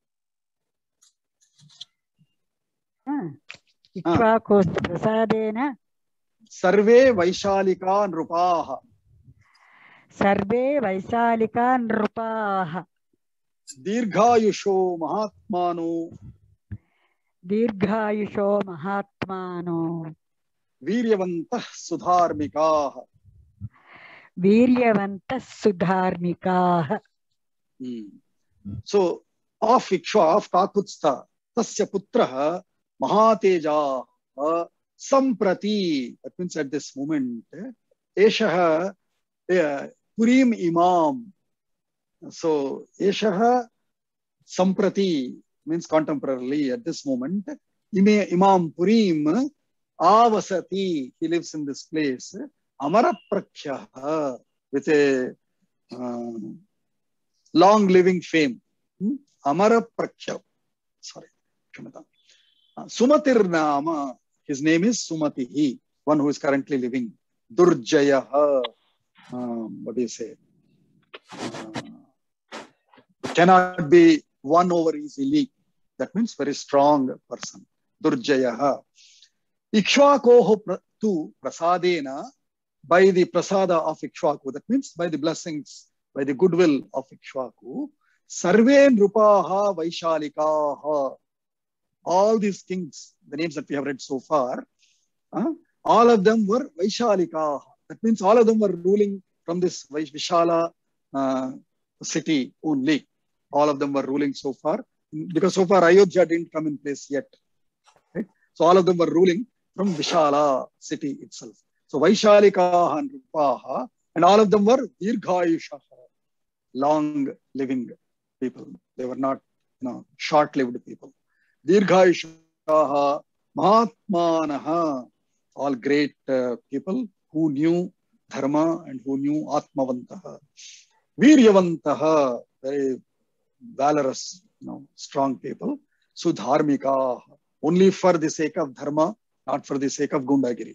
इक्ष्वाकोस्तु प्रसादेन सर्वे वैशालिका नृपाः सर्वे वैशालिका नृपाः दीर्घायुषो महात्मानो दीर्घायुषो महात्मानो वीर्यवन्तः सुधार्मिकाः वीर्यवन्तः सुधार्मिकाः. So of Ikshwa, of Kakutstha, tasya putraha Mahateja Samprati, that means at this moment, Eshaha Purim Imam. So Eshaha Samprati means contemporarily at this moment. Imam Purim Avasati, he lives in this place. Amara Prakhya, with a uh, long living fame. Amara Prakhya. Sorry. Sumatir Nama, his name is Sumatihi, one who is currently living. Durjayaha, um, what do you say? Uh, cannot be won over easily. That means very strong person. Durjayaha. Ikshwakoho tu prasadena, by the prasada of Ikshwaku, that means by the blessings, by the goodwill of Ikshwaku, Sarve Nrupaha Vaishalikaha. All these kings, the names that we have read so far, uh, all of them were Vaishalikaha. That means all of them were ruling from this Vishala uh, city only. All of them were ruling so far, because so far Ayodhya didn't come in place yet. Right? So all of them were ruling from Vishala city itself. So Vaishalikaha and Rupaha, and all of them were Dirghayushaha, long living people. They were not, you know, short-lived people. Dirghayushaha, Mahatmanaha, all great uh, people who knew Dharma and who knew Atmavantaha. Viryavantaha, very valorous, you know, strong people. Sudharmikaha, only for the sake of Dharma, not for the sake of Gundagiri.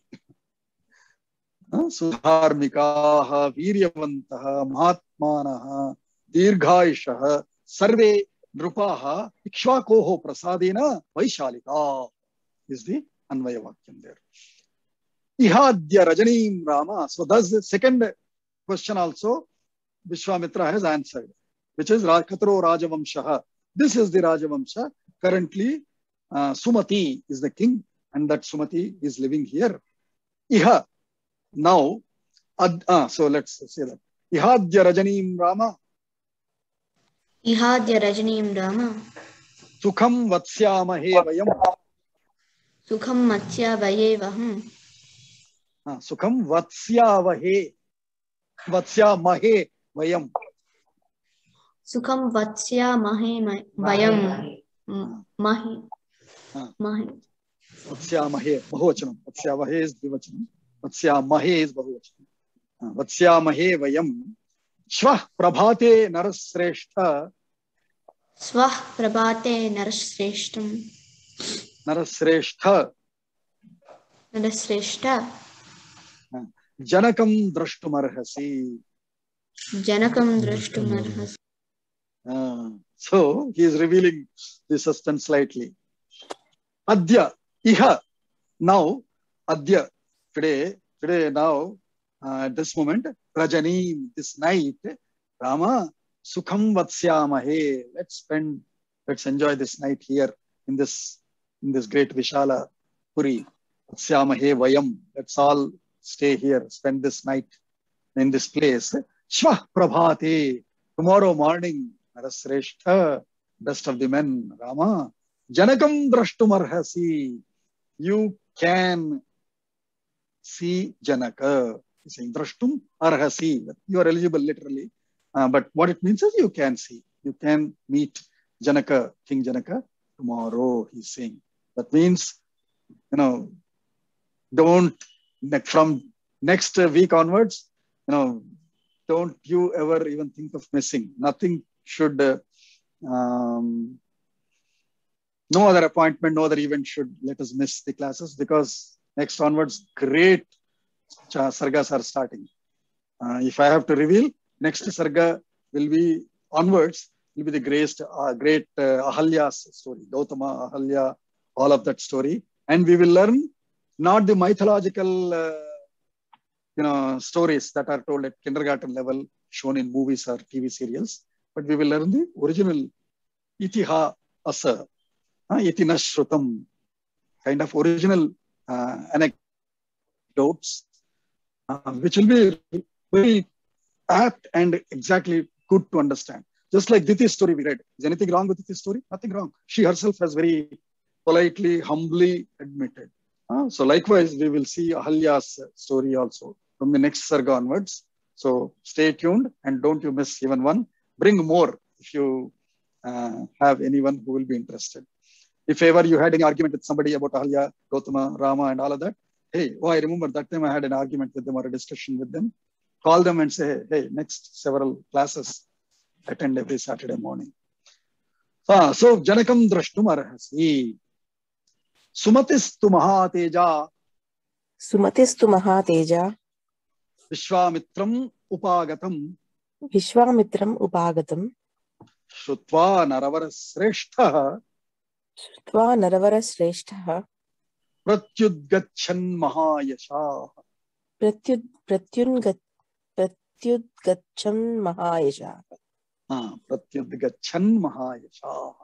Sudharmikaha, Viryavantaha, Mahatmanaha, Dirghayushaha, Sarve Nrupaha, Ikshwakoho Prasadena, Vaishalika is the Anvaya Vakyam there. Ihadya Rajanim Rama. So that's the second question also Vishwamitra has answered, which is Katro Rajavamshaha. This is the Rajavamsha. Currently, uh, Sumati is the king, and that Sumati is living here. Iha. Now, ad, uh, so let's say that. Ihadya Rajanim Rama. Ihadya Rajanim Rama. Sukham Vatsyamahe Vayam. Sukham Matsya Vayevaham. Uh, Sukham Vatsyavahe. Vatsyamahe Vayam. Sukham Vatsya Mahe Vayam. Mahe. Mahe. Vatsyamahe. Bahuvachanam. Vatsyavahe is Dvivachanam. Vatsya-mahe is Bahuvachan. Uh, Vatsya-mahe vayam. Shvah prabhate narasreshtha. Swah prabhate narasreshtam. Narasreshtha. Narasreshta. Janakam drashtumarhasi. Janakam drashtumarhasi. Uh, so he is revealing the suspense slightly. Adya, iha, now, adya, today, today, now, uh, at this moment, Rajani, this night, Rama, sukham vatsyamahe. Let's spend, let's enjoy this night here in this, in this great Vishala Puri. Vatsyamahe vayam. Let's all stay here, spend this night in this place. Shvah prabhate. Tomorrow morning, Narasreshtha, best of the men, Rama. Janakam drashtumarhasi. You can see Janaka. He's saying drashtum arhasi. You are eligible literally. Uh, but what it means is you can see. You can meet Janaka, King Janaka, tomorrow, he's saying. That means, you know, don't, from next week onwards, you know, don't you ever even think of missing. Nothing should, uh, um, no other appointment, no other event should let us miss the classes, because next onwards, great sargas are starting. Uh, if I have to reveal, next sarga will be onwards, will be the greatest, uh, great uh, Ahalya's story, Gautama, Ahalya, all of that story. And we will learn not the mythological uh, you know, stories that are told at kindergarten level, shown in movies or T V serials, but we will learn the original itiha asa, uh, itina shrutam, kind of original uh, anecdotes, uh, which will be very apt and exactly good to understand. Just like Diti's story we read. Is anything wrong with Diti's story? Nothing wrong. She herself has very politely, humbly admitted. Uh, so likewise, we will see Ahalya's story also from the next sarga onwards. So stay tuned and don't you miss even one. Bring more if you uh, have anyone who will be interested. If ever you had any argument with somebody about Ahalya, Gautama, Rama and all of that, hey, oh, I remember that time I had an argument with them or a discussion with them. Call them and say, hey, hey next several classes, attend every Saturday morning. Ah, so, Janakam drashtum arhasi. Sumatistu mahateja. Sumatistu mahateja. Vishwamitram upagatam. Vishwamitram upagatam. Shrutva naravara sreshtaha. Shrutva naravara sreshtaha. Pratyudgachan mahayashaha. Pratyud, pratyungat, pratyudgachan mahayashaha. Ah, pratyudgachan mahayashaha.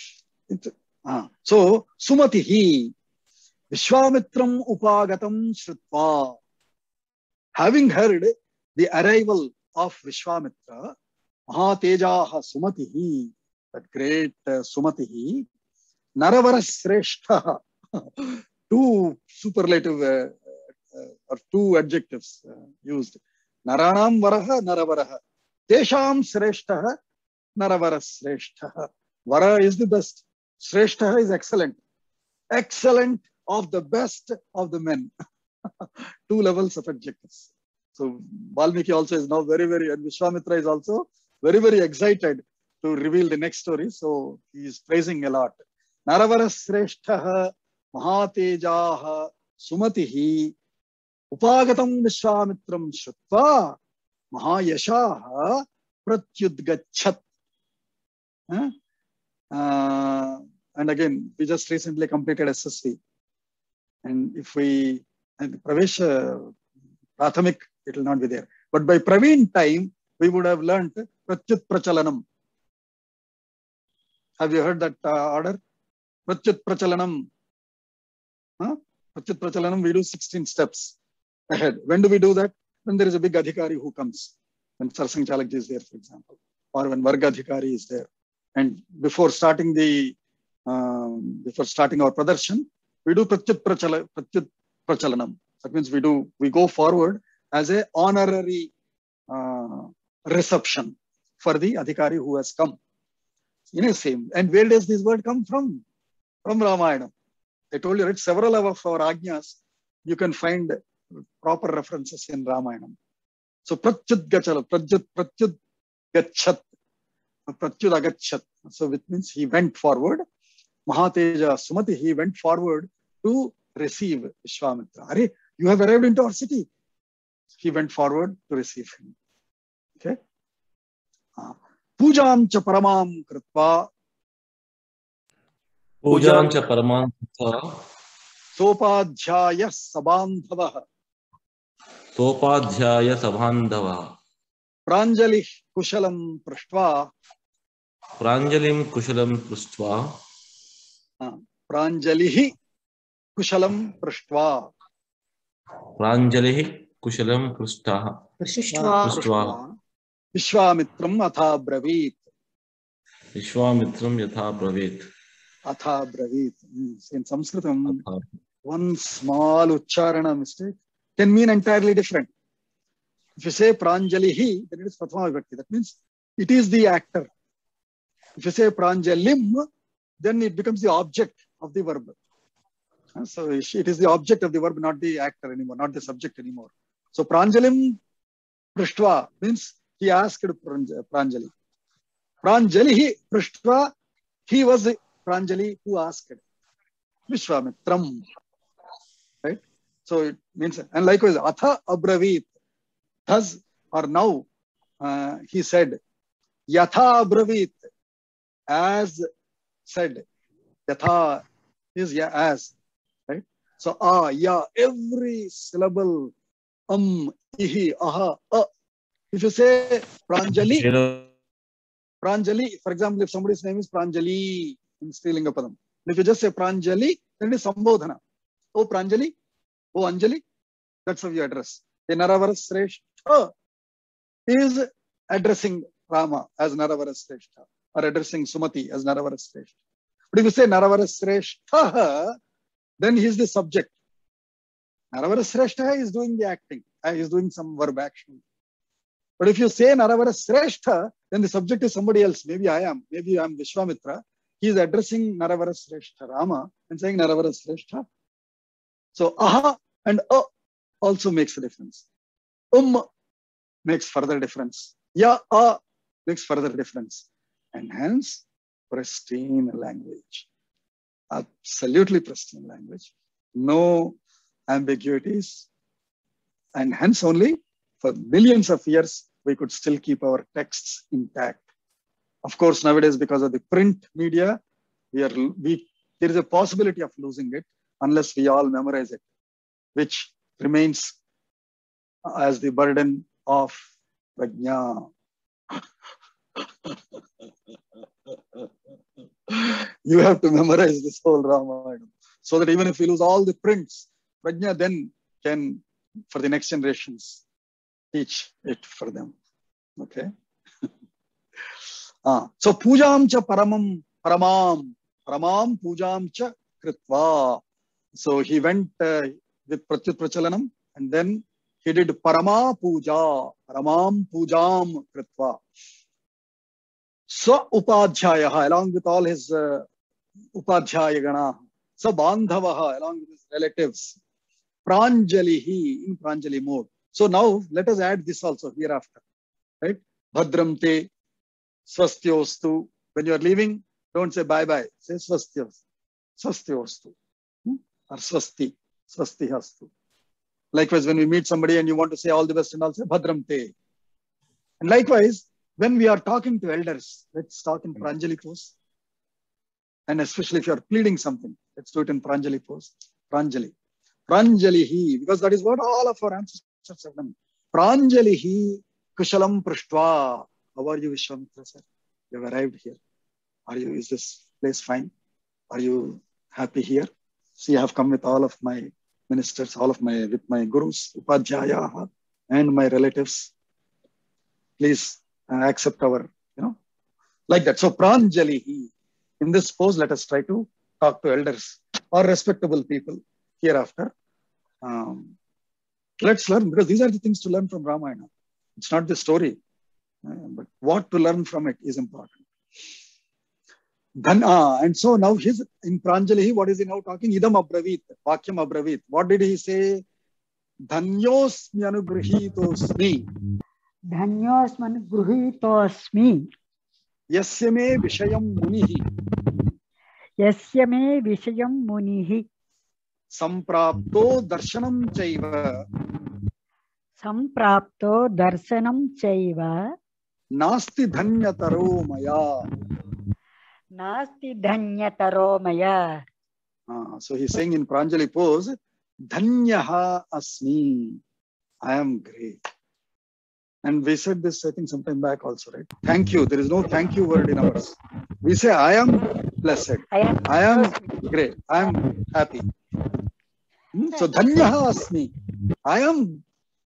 Ah, so, Sumatihi, Vishwamitram upagatam shrutva. Having heard the arrival of Vishwamitra, Mahatejaha Sumatihi, that great uh, Sumatihi, Naravara Sreshtaha, two superlative uh, uh, or two adjectives uh, used. Naranam Varaha, Naravaraha. Tesham Sreshtaha, Naravara Sreshtaha. Vara is the best. Sreshtaha is excellent. Excellent of the best of the men. Two levels of adjectives. So Valmiki also is now very, very, and Vishwamitra is also very, very excited to reveal the next story. So he is praising a lot. Naravara Sreshtaha Mahatejaha Sumatihi Upagatam Vishwamitram Shrutva Mahayashaha Pratyudgachat. Huh? Uh, and again, we just recently completed S S C. And if we, and Pravesh uh, Prathamik, it will not be there. But by Praveen time, we would have learnt Pratyut Prachalanam. Have you heard that uh, order? Pratyut Prachalanam. Huh? Pratyut Prachalanam, we do sixteen steps ahead. When do we do that? When there is a big Adhikari who comes. When Sarsang Chalakji is there, for example. Or when Varga Adhikari is there. And before starting the, um, before starting our Pradarshan, we do Pratyut Prachala, Pratyut Prachalanam. That means we do, we go forward as a honorary uh, reception for the Adhikari who has come. In a same. And where does this word come from? From Ramayana. I told you, right? Several of our Ajnas, you can find proper references in Ramayana. So pratyud gachala, pratyud, pratyud gachat, pratyud agachat. So which means he went forward. Mahateja Sumati, he went forward to receive Vishwamitra. Are, you have arrived into our city. He went forward to receive him. Okay. Uh, Pujam cha paramam kritva. Pujam cha paramam kritva. Sopadhyaya sabandhavaha. Sopadhyaya sabandhavaha. Pranjali kushalam prashtva. Pranjalim kushalam prashtva. Uh, Pranjalihi kushalam prashtva. Pranjalihi kushalam prashtva. Prashtva. Vishwamitram atha bravit. Vishwamitram yatha bravit. Atha bravit. In Sanskritam, one small ucharana mistake can mean entirely different. If you say Pranjalihi, then it is Prathama Vibhakti. That means it is the actor. If you say Pranjalim, then it becomes the object of the verb. So it is the object of the verb, not the actor anymore, not the subject anymore. So Pranjalim Prishtva means he asked Pranjali. Pranjalihi Prishtva, he was the Pranjali who asked. Vishwamitram. Right? So it means, and likewise, Atha Abravit. Thus, or now, uh, he said, Yatha Abravit, as said. Yatha is yeah, as. Right? So, ah, yeah, every syllable, um, ihi, aha, uh. If you say Pranjali, Pranjali, for example, if somebody's name is Pranjali in Strilinga Padam, if you just say Pranjali, then it is Sambodhana. Oh, Pranjali, oh, Anjali, that's how you address. The Naravara Sreshta is addressing Rama as Naravara Sreshta, or addressing Sumati as Naravara Sreshta. But if you say Naravara Sreshta, then he is the subject. Naravara Sreshta is doing the acting, he is doing some verb action. But if you say Naravara Sreshta, then the subject is somebody else. Maybe I am, maybe I am Vishwamitra. He is addressing Naravara Sreshta Rama and saying Naravara Sreshta. So aha and a also makes a difference. Um makes further difference. Ya a makes further difference. And hence, pristine language. Absolutely pristine language. No ambiguities. And hence only for millions of years, we could still keep our texts intact. Of course, nowadays, because of the print media, we are, we, there is a possibility of losing it unless we all memorize it, which remains as the burden of prajna. You have to memorize this whole Ramayana, so that even if we lose all the prints, prajna then can, for the next generations, teach it for them. Okay. ah, so pujam cha paramam paramam paramam pujam cha kritva. So he went uh, with pratyut prachalanam, and then he did parama puja, paramam pujam kritva. So upadhyaya, along with all his uh, upadhyaya gana, so bandhavaha, along with his relatives, pranjalihi, in pranjali mode. So now let us add this also hereafter, right? Bhadram te, swastyostu. When you are leaving, don't say bye-bye. Say swastyos, swastyostu, hmm? or swasti, swasti hastu. Likewise, when we meet somebody and you want to say all the best and all, say bhadram te. And likewise, when we are talking to elders, let's talk in pranjali pose. And especially if you are pleading something, let's do it in pranjali pose. Pranjali. Pranjalihi, because that is what all of our ancestors have done. Pranjalihi kushalam prishtva. How are you, Vishwamitra sir? You have arrived here. Are you, is this place fine? Are you happy here? See, I have come with all of my ministers, all of my, with my gurus, upadhyaya, and my relatives. Please uh, accept our, you know, like that. So Pranjalihi. In this pose, let us try to talk to elders or respectable people hereafter. Um, let's learn, because these are the things to learn from Ramayana. It's not the story, uh, but what to learn from it is important. Then, ah, and so now his, in Pranjalihi, what is he now talking? Idam abravit, Vakyam abravit. What did he say? धन्योस्मि अनुगृहीतोस्मि धन्योस्मन् गृहीतोऽस्मि यस्य मे विषयं मुनिः यस्य मे विषयं मुनिः संप्राप्तो दर्शनं चैव संप्राप्तो दर्शनं चैव नास्ति धन्यतरो मया. नास्ति धन्यतरो मया. Uh, so he's saying in Pranjali pose, Dhanyaha asmi. I am great. And we said this, I think, sometime back also, right? Thank you. There is no thank you word in ours. We say, I am blessed. I am, I am great. I am happy. Hmm? So Dhanyaha asmi. I am,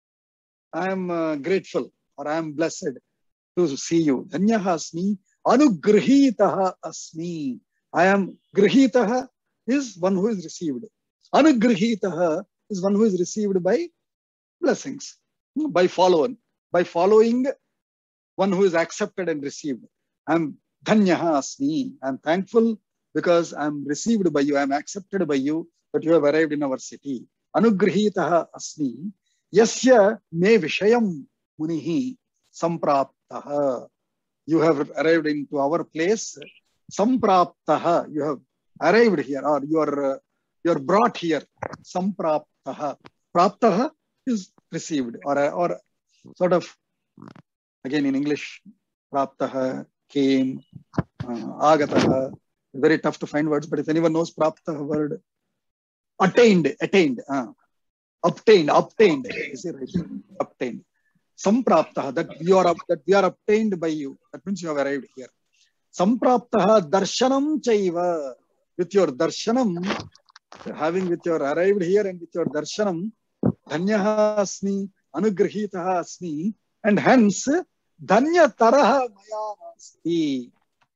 I am uh, grateful, or I am blessed to see you. Dhanyaha asmi. Anugrihitaha asmi. I am grihitaha is one who is received. Anugrihitaha is one who is received by blessings, by following, by following one who is accepted and received. I am dhanyaha asmi. I am thankful because I am received by you. I am accepted by you, that you have arrived in our city. Anugrihitaha asmi. Yasya me vishayam munihi sampraptaha. You have arrived into our place. Sampraptaha. You have arrived here, or you are uh, you are brought here. Sampraptaha. Praptaha is received, or or sort of, again in English, praptaha, came, uh, agataha. Very tough to find words, but if anyone knows praptaha word, attained, attained, uh, obtained, obtained. Is it right? Obtained. Sampraptaha, that you are that we are obtained by you. That means you have arrived here. Sampraptaha darshanam chaiva. With your darshanam, having with your arrived here and with your darshanam, dhanyaha asmi, anugrihitaha asmi, and hence dhanya taraha maya nasti.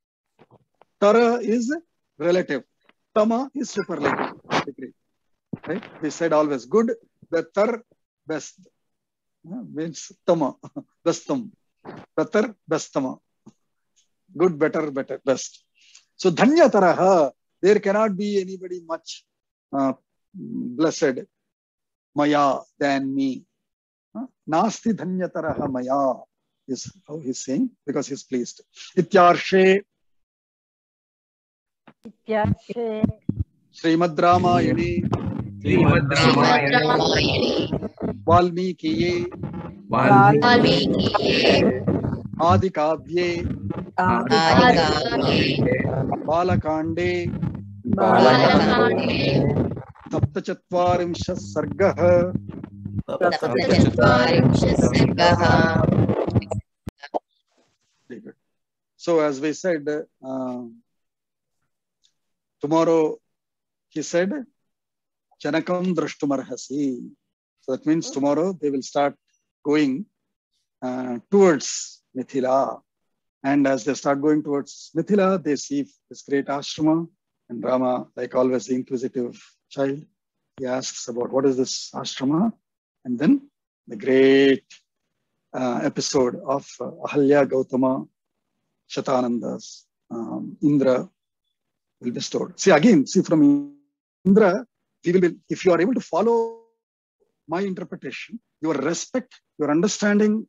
Tara is relative. Tama is superlative. Right? We said always good, better, best. Uh, means tama, bestam. Better, bestama. Good, better, better, best. So dhanya taraha. There cannot be anybody much uh, blessed maya than me. Uh, Nasti dhanyataraha maya is how he's saying, because he's pleased. Ityarshe Ityarshe Srimad Ramayane Srimad Ramayane Valmikiye Valmikiye Adi Kavye Balakande Saptachatvarimsha Sargah. So as we said, uh, tomorrow he said, Janakam Drashtumarhasi. So that means tomorrow they will start going uh, towards Mithila. And as they start going towards Mithila, they see this great ashrama. And Rama, like always, the inquisitive child, he asks about what is this ashrama. And then the great uh, episode of uh, Ahalya Gautama Shatananda's um, Indra will be bestowed. See again, see from Indra, we will be, if you are able to follow my interpretation, your respect, your understanding,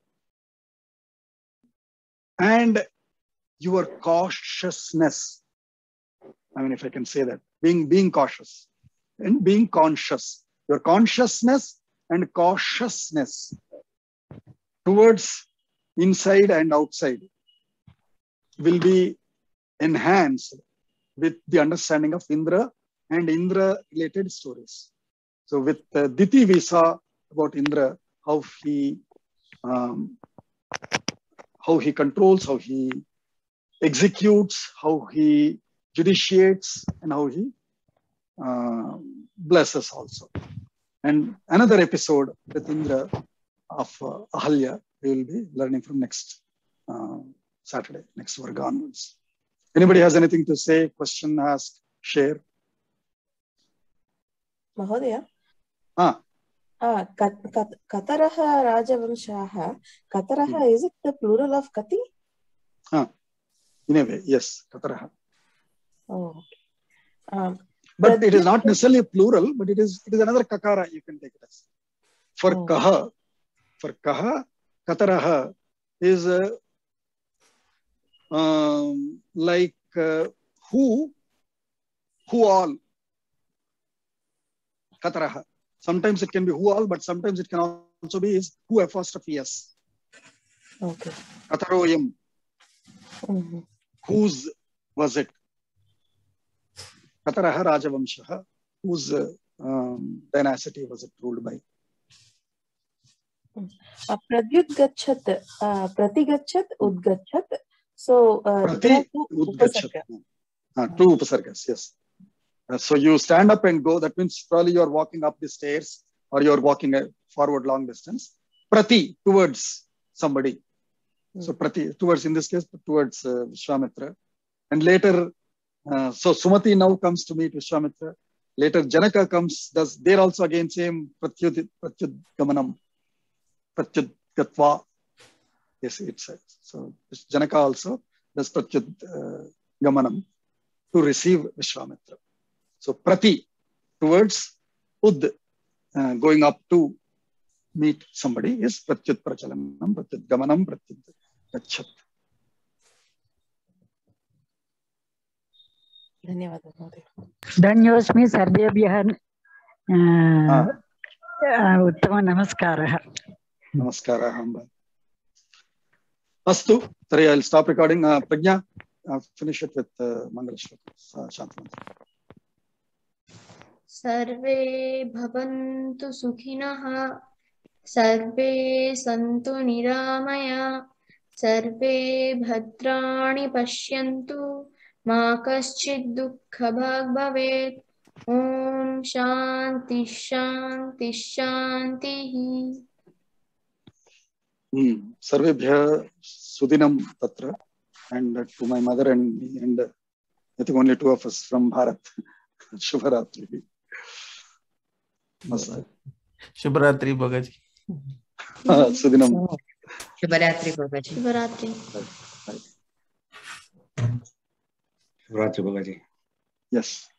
and your cautiousness. I mean, if I can say that, being, being cautious and being conscious, your consciousness and cautiousness towards inside and outside will be enhanced with the understanding of Indra and Indra related stories. So with uh, Diti, we saw about Indra, how he um, how he controls, how he executes, how he judiciates, and how he uh, blesses also. And another episode with Indra of uh, Ahalya, we will be learning from next uh, Saturday, next Varga onwards. Anybody has anything to say, question, ask, share? Mahodaya? Ah. Ah, kat, kat, Kataraha Rajavamshaha. Kataraha, hmm. is it the plural of Kati? Ah, in a way, yes, Kataraha. Oh, um, but it is not necessarily a plural, but it is it is another kakara you can take it as. For Oh. kaha, for kaha, kataraha is uh, um, like uh, who, who all. Kataraha. Sometimes it can be who all, but sometimes it can also be is who apostrophe s. Okay. Kataroyam. Mhm. Whose was it? Kataraha Rajavamshaha. Whose uh, um, dynasty was it ruled by? Uh, Pradyut gachat, uh, Prati gachat, Udgachat. So, uh, Prati there are two Udgachat. upasarga. Uh, two upasargas, yes. Uh, so you stand up and go. That means probably you are walking up the stairs or you are walking a forward long distance. Prati, towards somebody. So Prati, towards, in this case, towards uh, Vishwamitra. And later, uh, so Sumati now comes to meet Vishwamitra. Later Janaka comes, does there also again same Pratyud, Pratyud Gamanam, Pratyud Gatva. Yes, it says. So Janaka also does Pratyud uh, Gamanam to receive Vishwamitra. So Prati, towards, Ud, uh, going up to meet somebody is Pratyud Prachalanam, Pratyud Gamanam, Pratyud Gachat. धन्यवादः महोदय. धन्योऽस्मि सर्वेभ्यः Ah, उत्तम नमस्कारः. Namaskara, Amba. Astu, Tari, I'll stop recording. Uh, Prajna, uh, finish it with uh, Mangala Shloka, uh, Shantamantra. सर्वे भवन्तु सुखिनः सर्वे सन्तु निरामया सर्वे भद्राणि पश्यन्तु मा कश्चित् दुःखभाग् भवेत् ॐ शान्ति शान्ति शान्तिः. Hmm. Sarvebhya Sudinam Tatra, and uh, to my mother and me, and uh, I think only two of us from Bharat. Shubharatri. Namaste. Shubharatri Bhagaji. Ah, Sudinam. Shubharatri Bhagaji. Shubharatri. Right, right. Shubharatri Bhagaji. Yes.